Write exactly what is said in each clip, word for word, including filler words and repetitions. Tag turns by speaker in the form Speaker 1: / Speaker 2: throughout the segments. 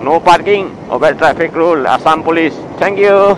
Speaker 1: No parking, obey traffic rule, Assam police. Thank you.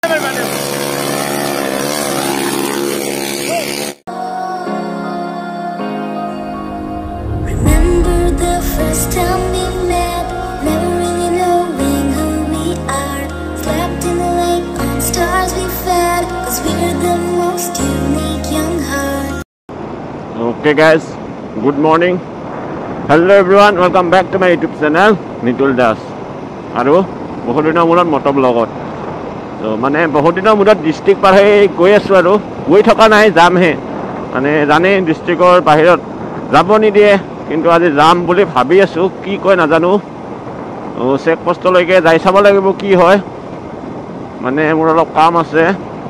Speaker 2: Remember the first time we met, never really knowing who we are. Slept in the lake on stars we fed, cause we're the most unique young heart.
Speaker 1: Okay guys, good morning. Hello everyone, welcome back to my YouTube channel, Nitul Das. Aru, bahut diner murat Moto blogot. So mane bahut diner murat district par hai goi asu aru, goi thoka nai jam he. Mane jane districtor bahirot jabo ni die, kintu aji jam boli bhabi asu, ki koi najanu. O check post loike jai sabo lagibo ki hoy. Mane mur olop kaam ase.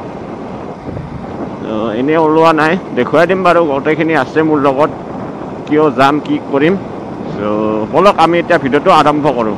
Speaker 1: এনে ওলোৱা নাই দেখুৱাই দিম বাৰু গোটেইখিনি আছে মোৰ লগত কিয় যাম কি কৰিম সো বলক আমি এতিয়া ভিডিওটো আৰম্ভ কৰো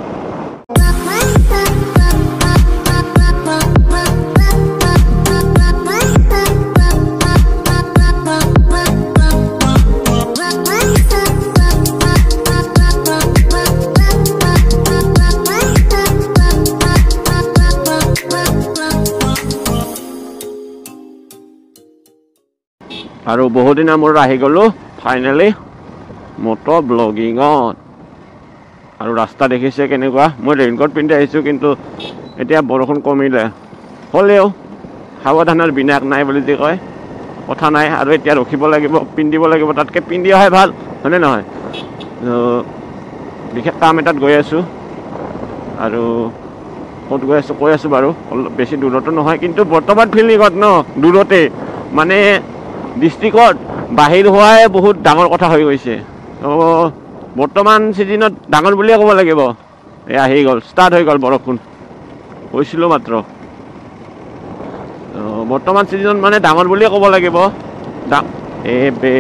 Speaker 1: আৰু বহুত দিন মোৰ আহি গলো ফাইনালি মোটো ব্লগিংত আৰু ৰাস্তা দেখিছে কেনেকুৱা মই ৰেইনকোট পিন্ধি আহিছো কিন্তু এতিয়া বৰষুণ কমিলে হলেও সাৱধানৰ বিনাক নাই বুলি যে কয় কথা নাই আৰু এতিয়া ৰখিব লাগিব পিন্ধিব লাগিব তাতকে পিন্ধি হয় ভাল হনে নহয় বিশেষ কাম এটাত গৈ আছো আৰু ক'ত গৈ আছো কৈ আছো বাৰু বেছি দূৰতো নহয় কিন্তু বৰ্তমান ফিলিংত ন দূৰতে মানে ডিস্ট্রিক্টত বাহিৰ হোৱাই বহুত ডাঙৰ কথা হৈ গৈছে তো বৰ্তমান সিজনত ডাঙৰ বুলিয়ে ক'ব লাগিব এ আহি গল ষ্টাৰ্ট হৈ গল বৰষুণ হৈছিল মাত্ৰ বৰ্তমান সিজনত মানে ডাঙৰ বুলিয়ে ক'ব লাগিব এ বে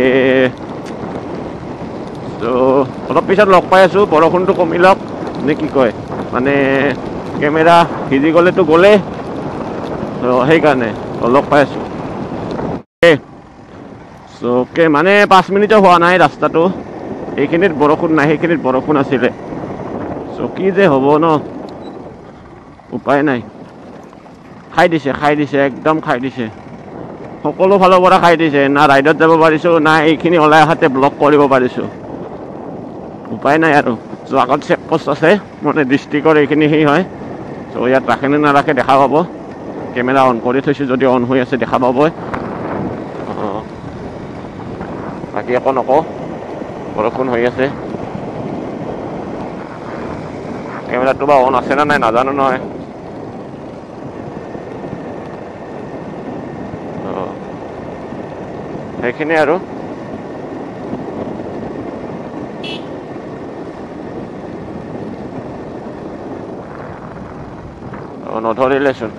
Speaker 1: তো অলপ পিছত লগ পাই আছো বৰষুণটো কমিলক নে কি কয় মানে কেমেৰা ভিজি গলেতো গলে তো সেইকাৰণে লগ পাই আছো ওকে মানে পাঁচ মিনিটও হোৱা নাই ৰাস্তাটো এইখিনিত বৰষুণ নাই সেইখিনিত বৰষুণ আছিলে সো কি যে হ'ব ন উপায় নাই খাই দিছে খাই দিছে একদম খাই দিছে সকলো ফালৰ পৰা খাই দিছে না ৰাইডত যাব পাৰিছো না এইখিনি ওলাই হাতে ব্লক কৰিব পাৰিছো উপায় নাই আৰু সো আগত চেক পোষ্ট আছে মানে ডিস্ট্ৰিক্টৰ এইখিনি হেই হয় সো ইয়াত ৰাখেনে নাৰাখে দেখা পাব কেমেৰা অন কৰি থৈছো যদি অন হৈ আছে দেখা পাব বাকি একো নকওঁ বৰষুণ হৈ আছে কেমেৰাটো বা অন আছে না নাই নাজানো নহয় সেইখিনি আৰু নধৰিলেচোন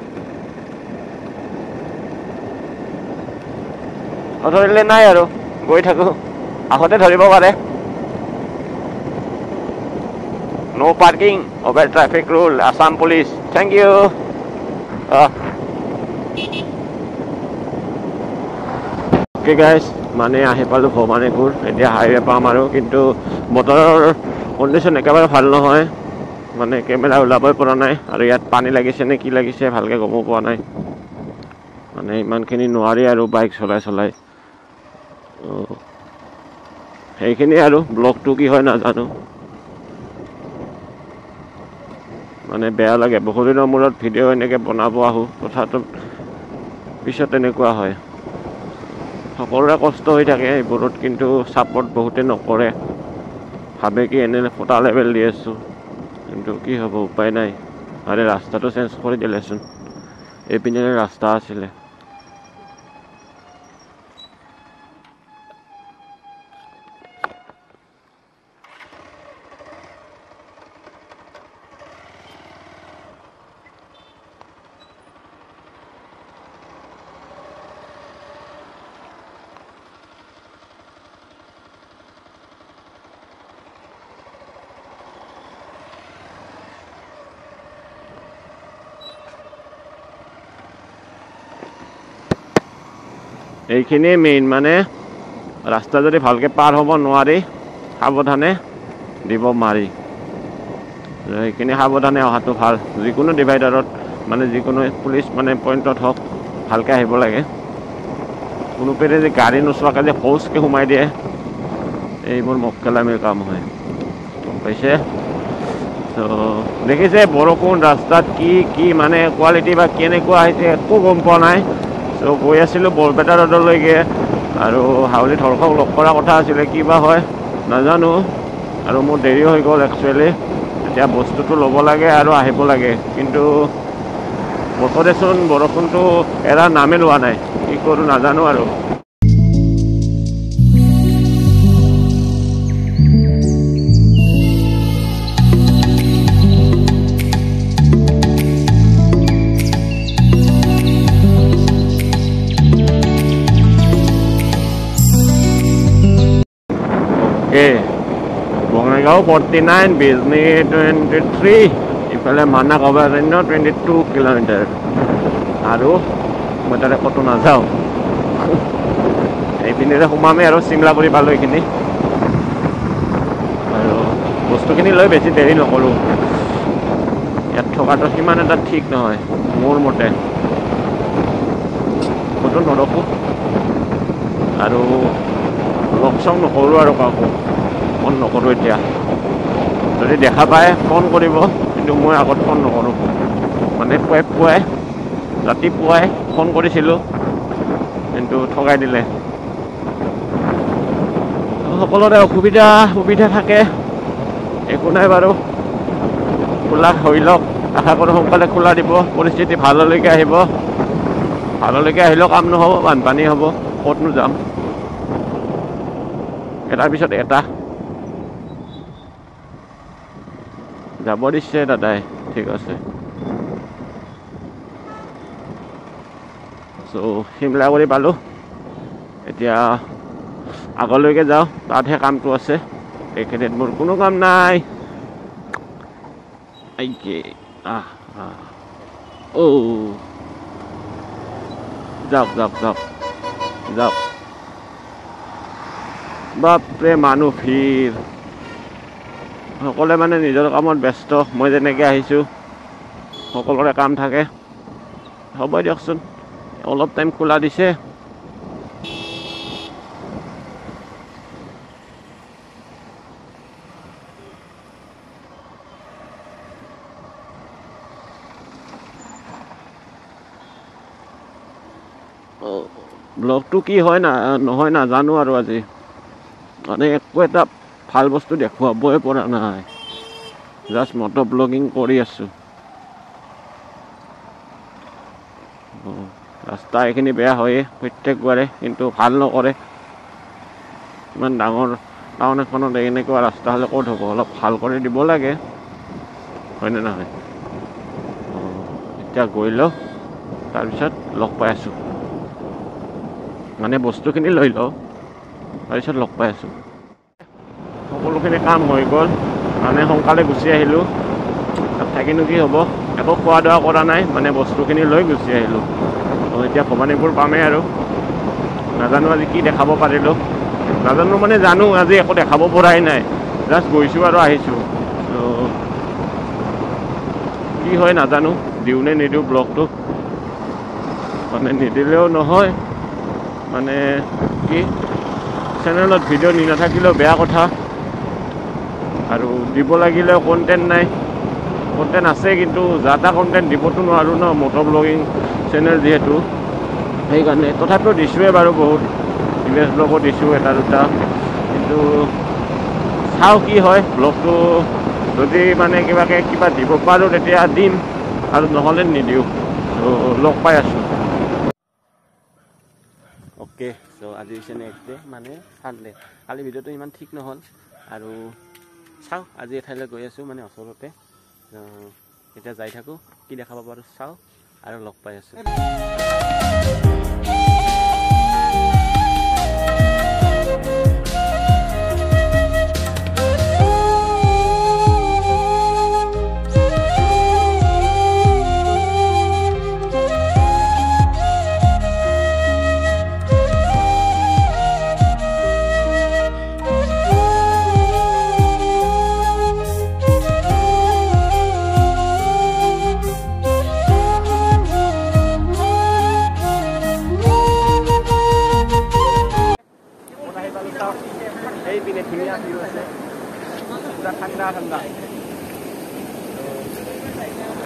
Speaker 1: নধৰিলে নাই আৰু গৈ থাকো আহতে ধৰিব পাৰে নো পাৰ্কিং অভাৰ traffic rule Assam police thank you okay guys মানে আহি পালো ভৱানীপুৰ এতিয়া হাইৱে পাম আৰু কিন্তু বতৰৰ কণ্ডিশ্যন একেবাৰে ভাল নহয় মানে কেমেৰা ওলাবই পৰা নাই আৰু ইয়াত পানী লাগিছে নে কি লাগিছে ভালকে গম পোৱা নাই মানে ইমানখিনি নোৱাৰি আৰু বাইক চলাই চলাই সেইখিনি আৰু ব্লগটো কি হয় নাজানো মানে বেয়া লাগে বহুত দিনৰ মূৰত ভিডিঅ' এনেকৈ বনাব আহো কথাটো পিছত এনেকুৱা হয় সকলোৰে কষ্ট হৈ থাকে এইবোৰত কিন্তু ছাপোৰ্ট বহুতে নকৰে ভাবে কি এনে ফটা লেভেল দি আছো কিন্তু কি হ'ব উপায় নাই আৰে ৰাস্তাটো চেঞ্জ কৰি দিলেচোন এইপিনে ৰাস্তা আছিলে এইখিনি মেইন মানে ৰাস্তা যদি ভালকে পাৰ হ'ব নোৱাৰি সাৱধানে দিব মাৰি সেইখিনি সাৱধানে অহাটো ভাল যিকোনো ডিভাইডাৰত মানে যিকোনো পুলিচ মানে পইণ্টত হওক ভালকৈ আহিব লাগে কোনো পেৰে যে গাড়ী নোচোৱাকৈ যে ফৌজকৈ সোমাই দিয়ে এইবোৰ মক্কেলামীৰ কাম হয় গম পাইছে তো দেখিছে বৰষুণ ৰাস্তাত কি কি মানে কোৱালিটি বা কেনেকুৱা আহিছে একো গম পোৱা নাই তো গৈ আছিলোঁ বৰপেটা ৰোডলৈকে আৰু হাউলি ধৰকক লগ কৰা কথা আছিলে কি বা হয় নাজানো আৰু মোৰ দেৰি হৈ গ'ল একচুৱেলি এতিয়া বস্তুটো ল'ব লাগে আৰু আহিব লাগে কিন্তু বতৰেচোন বৰষুণটো এৰা নামে লোৱা নাই কি কৰোঁ নাজানো আৰু Bongaigaon forty nine Bijni twenty three ইফালে মানাহ অভয়াৰণ্য টুৱেণ্টি টু কিলোমিটাৰ আৰু মই তাতে ক'তো নাযাওঁ এইপিনেৰে সোমামেই আৰু চিমলাপুৰি পালোঁ এইখিনি আৰু বস্তুখিনি লৈ বেছি দেৰি নকৰোঁ ইয়াত থকাটো সিমান এটা ঠিক নহয় মোৰ মতে ক'তো নৰখোঁ আৰু লগ চগ নকৰোঁ আৰু কাকো ফোন নকৰোঁ এতিয়া যদি দেখা পায় ফোন কৰিব কিন্তু মই আগত ফোন নকৰোঁ মানে পুৱাই পুৱাই ৰাতিপুৱাই ফোন কৰিছিলোঁ কিন্তু ঠগাই দিলে সকলোৰে অসুবিধা সুবিধা থাকে একো নাই বাৰু খোলা হৈ লওক আশা কৰোঁ সোনকালে খোলা দিব পৰিস্থিতি ভাললৈকে আহিব ভাললৈকে আহিলেও কাম নহ'ব বানপানী হ'ব ক'তনো যাম এটাৰ পিছত এটা যাব দিছে দাদাই ঠিক আছে চ' চিমলাগুৰি পালোঁ এতিয়া আগলৈকে যাওঁ তাতহে কামটো আছে এইখিনিত মোৰ কোনো কাম নাই আইকে আহ আহ অ' যাওক যাওক যাওক যাওক বাপৰে মানুহ ভিৰ সকলোৱে মানে নিজৰ কামত ব্যস্ত মই যেনেকৈ আহিছোঁ সকলোৰে কাম থাকে হ'ব দিয়কচোন অলপ টাইম খোলা দিছে ব্লগটো কি হয় না নহয় নাজানো আৰু আজি মানে একো এটা ভাল বস্তু দেখুৱাবই পৰা নাই জাষ্ট মটো ব্লগিং কৰি আছোঁ ৰাস্তা এইখিনি বেয়া হয়ে প্ৰত্যেকবাৰে কিন্তু ভাল নকৰে ইমান ডাঙৰ টাউন এখনত এনেকুৱা ৰাস্তা হ'লে ক'ত হ'ব অলপ ভাল কৰি দিব লাগে হয়নে নহয় এতিয়া গৈ লওঁ তাৰপিছত লগ পাই আছোঁ মানে বস্তুখিনি লৈ লওঁ তাৰপিছত লগ পাই আছোঁ সকলোখিনি কাম হৈ গ'ল মানে সোনকালে গুচি আহিলোঁ তাত থাকিনো কি হ'ব একো খোৱা দোৱা কৰা নাই মানে বস্তুখিনি লৈ গুচি আহিলোঁ এতিয়া ভৱানীপুৰ পামেই আৰু নাজানো আজি কি দেখাব পাৰিলোঁ নাজানো মানে জানো আজি একো দেখাব পৰাই নাই জাষ্ট গৈছোঁ আৰু আহিছোঁ কি হয় নাজানো দিওঁ নে নিদিওঁ ব্লগটো মানে নিদিলেও নহয় মানে কি চেনেলত ভিডিঅ' নি নাথাকিলেও বেয়া কথা আৰু দিব লাগিলেও কণ্টেণ্ট নাই কণ্টেণ্ট আছে কিন্তু যা তা কণ্টেণ্ট দিবতো নোৱাৰোঁ ন মটো ব্লগিং চেনেল যিহেতু সেইকাৰণে তথাপিও দিছোঁৱে বাৰু বহুত ইমেজ ব্লগো দিছোঁ এটা দুটা কিন্তু চাওঁ কি হয় ব্লগটো যদি মানে কিবাকৈ কিবা দিব পাৰোঁ তেতিয়া দিম আৰু নহ'লে নিদিওঁ ত' লগ পাই আছোঁ অ'কে চ' আজি হৈছে নেক্সট ডে মানে চানডে কালি ভিডিঅ'টো ইমান ঠিক নহ'ল আৰু চাওঁ আজি এঠাইলৈ গৈ আছোঁ মানে ওচৰতে এতিয়া যাই থাকোঁ কি দেখাব পাৰোঁ চাওঁ আৰু লগ পাই আছোঁ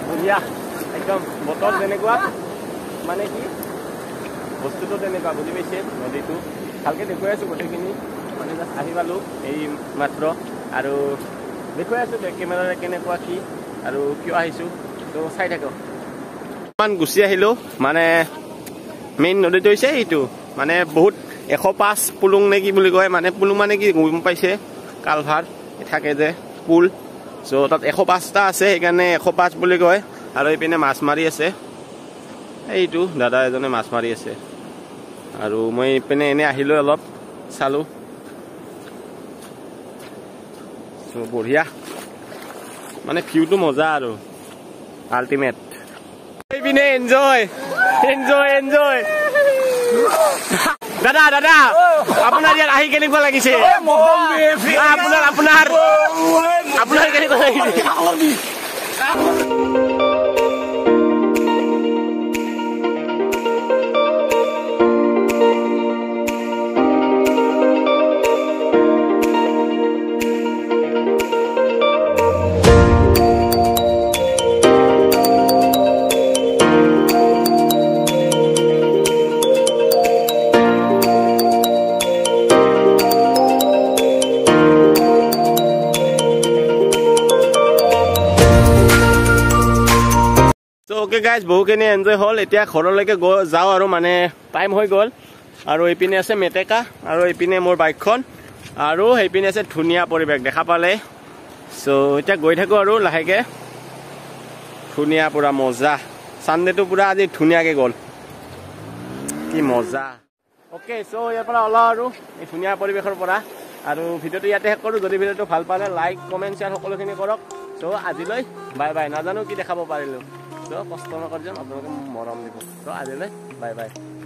Speaker 1: বঢ়িয়া একদম বতৰ তেনেকুৱা মানে কি বস্তুটো তেনেকুৱা বুজি পাইছে নদীটো ভালকৈ দেখুৱাই আছোঁ গোটেইখিনি মানে জাষ্ট আহি পালোঁ এই মাত্ৰ আৰু দেখুৱাই আছোঁ কেমেৰাৰে কেনেকুৱা কি আৰু কিয় আহিছোঁ তো চাই থাকক ইমান গুচি আহিলোঁ মানে মেইন নদীটো হৈছে এইটো মানে বহুত এশ পাঁচ পুলুং নে কি বুলি কয় মানে পুলুং মানে কি গম পাইছে কালভাৰ থাকে যে পুল চ' তাত এশ পাঁচটা আছে সেইকাৰণে এশ পাঁচ বুলি কয় আৰু এইপিনে মাছ মাৰি আছে এইটো দাদা এজনে মাছ মাৰি আছে আৰু মই এইপিনে এনে আহিলোঁ অলপ চালোঁ চ' বঢ়িয়া মানে ভিউটো মজা আৰু আল্টিমেট এইপিনে এনজয় এনজয় এনজয় দাদা দাদা আপোনাৰ ইয়াত আহি কেনেকুৱা লাগিছে আপোনাৰ আপোনাৰ আপোনাৰ কেনেকুৱা লাগিছে ওকে গাইজ বহুখিনি এনজয় হ'ল এতিয়া ঘৰলৈকে গৈ যাওঁ আৰু মানে টাইম হৈ গ'ল আৰু এইপিনে আছে মেটেকা আৰু এইপিনে মোৰ বাইকখন আৰু সেইপিনে আছে ধুনীয়া পৰিৱেশ দেখা পালে চ' এতিয়া গৈ থাকোঁ আৰু লাহেকৈ ধুনীয়া পূৰা মজা চানডেটো পূৰা আজি ধুনীয়াকৈ গ'ল কি মজা অ'কে চ' ইয়াৰ পৰা ওলাওঁ আৰু এই ধুনীয়া পৰিৱেশৰ পৰা আৰু ভিডিঅ'টো ইয়াতে শেষ কৰোঁ যদি ভিডিঅ'টো ভাল পালে লাইক কমেণ্ট শ্বেয়াৰ সকলোখিনি কৰক চ' আজিলৈ বাই বাই নাজানো কি দেখাব পাৰিলোঁ চ' কষ্ট নকৰি যাম আপোনালোকে মৰম দিব চ' আজিলৈ বাই বাই